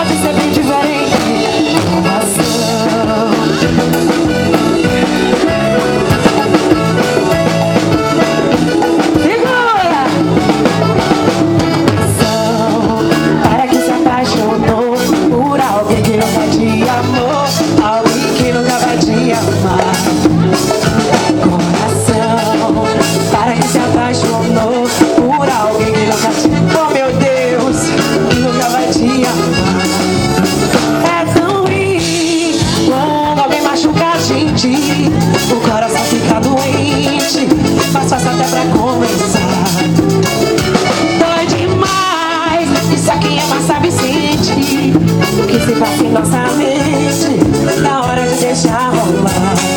pode ser bem diferente. Para que se apaixonou por alguém que nunca te amou, alguém que nunca vai te amar. Coração, para que se apaixonou por alguém que nunca te amou, oh meu Deus, que nunca vai te amar. É tão ruim quando alguém machuca a gente, o coração fica doente, mas fácil até pra começar. Dói demais, isso aqui é Massa Vicente, o que se passa em nossa mente, na hora de deixar rolar.